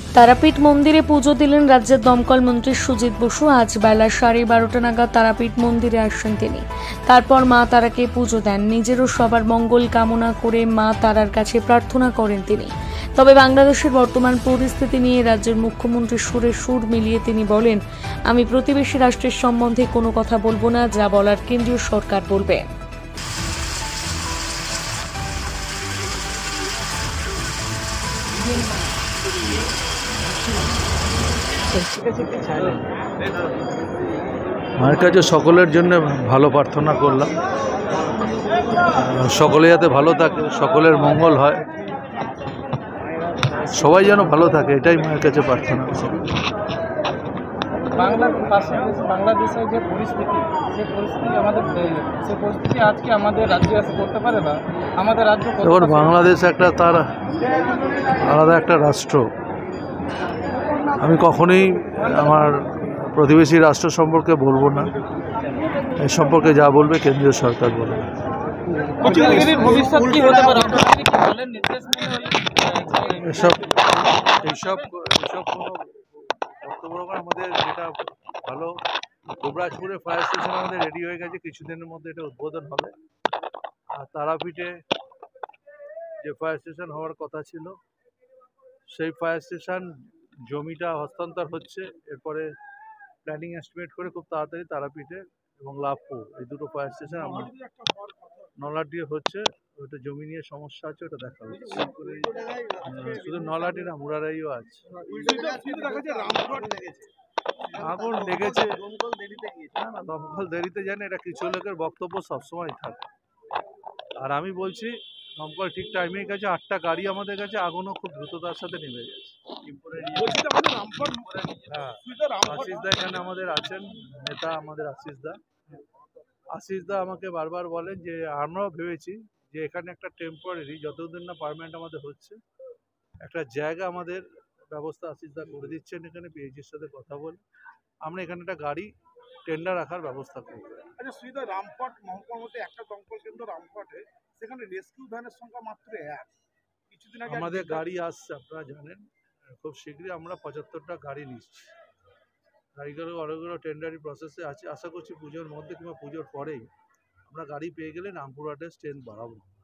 তারাপীঠ মন্দিরে পুজো দিলেন রাজ্যের দমকল মন্ত্রী সুজিত বসু। আজ বেলা 12:30 নাগাদ তারাপীঠ মন্দিরে আসেন তিনি। তারপর মা তারাকে পুজো দেন। নিজেরও সবার মঙ্গল কামনা করে মা তারার কাছে প্রার্থনা করেন তিনি। তবে বাংলাদেশের বর্তমান পরিস্থিতি নিয়ে রাজ্যের মুখ্যমন্ত্রীর সুরে সুর মিলিয়ে তিনি বলেন, আমি প্রতিবেশী রাষ্ট্রের সম্বন্ধে কোনো কথা বলবো না, যা বলার কেন্দ্রীয় সরকার বলবে। আমার কাছে সকলের জন্য ভালো প্রার্থনা করলাম, সকলে যাতে ভালো থাকে, সকলের মঙ্গল হয়, সবাই যেন ভালো থাকে, এটাই মায়ের কাছে প্রার্থনা। বাংলাদেশের যে পরিস্থিতি, সেই পরিস্থিতি আজকে আমাদের রাজ্যে এসে করতে পারে না। আমাদের রাজ্য এখন বাংলাদেশ একটা তার আলাদা একটা রাষ্ট্র। আমি কখনোই আমার প্রতিবেশী রাষ্ট্র সম্পর্কে বলবো না, এই সম্পর্কে যা বলবে কেন্দ্রীয় সরকার বলবে। ভবিষ্যৎ কি হতে পারে? এসব কোনো বক্তব্য আমাদের যেটা ভালো, গোবরাজপুরে ফায়ার স্টেশন আমাদের রেডি হয়ে গেছে, কিছুদিনের মধ্যে এটা উদ্বোধন হবে। আর তারাপীঠে যে ফায়ার স্টেশন হওয়ার কথা ছিল, সেই ফায়ার স্টেশন জমিটা হস্তান্তর হচ্ছে। এরপরে প্ল্যানিং এস্টিমেট করে খুব তাড়াতাড়ি তারাপীঠে এবং লাভপুর এই দুটো ফায়ার স্টেশন আমার নলাটিয়ে হচ্ছে। ওটা জমি নিয়ে সমস্যা আছে, ওটা দেখা হচ্ছে। শুধু নলাটি না, মুরারাইও আছে। আগুন লেগেছে না, দমকল দেরিতে জানে, এটা কিছু লোকের বক্তব্য সবসময় থাকে। আর আমি বলছি দমকল ঠিক টাইমেই গেছে, 8টা গাড়ি আমাদের কাছে, আগুনও খুব দ্রুততার সাথে নেমে গেছে। আশিসদা এখানে আমাদের আছেন, নেতা আমাদের আশিসদা আমাকে বারবার বলেন যে আমরাও ভেবেছি যে এখানে একটা টেম্পোরারি, যতদিন না পার্মানেন্ট আমাদের হচ্ছে, একটা জায়গা আমাদের ব্যবস্থা আশিসদা করে দিচ্ছেন। এখানে পিএইচির সাথে কথা বলে আমরা এখানে একটা গাড়ি টেন্ডার রাখার ব্যবস্থা করব। আচ্ছা সুবিধা, রামপাট মহকুমার মধ্যে একটা দমকল কেন্দ্র রামপাটে, সেখানে রেস্কিউ ভ্যানের সংখ্যা মাত্র 1। কিছুদিন আগে আমাদের গাড়ি আসছে, আপনারা জানেন, খুব শীঘ্রই আমরা 75টা গাড়ি নিচ্ছি। গাড়িগুলো অনেকগুলো টেন্ডারি প্রসেসে আছে। আশা করছি পুজোর মধ্যে কিংবা পুজোর পরেই আমরা গাড়ি পেয়ে গেলে রামপুরহাটের স্ট্রেংথ বাড়াবো।